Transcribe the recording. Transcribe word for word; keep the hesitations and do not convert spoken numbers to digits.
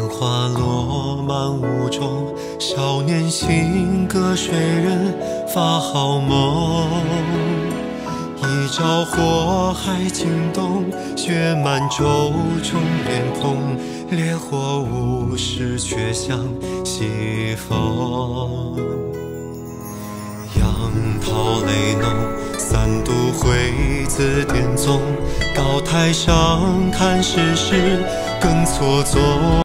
花落满屋中，少年行，隔水人，发好梦。一朝火海惊动，血满舟中莲蓬。烈火无时，却向西风。杨桃泪浓，三度会子典宗。高台上看世事，更错综。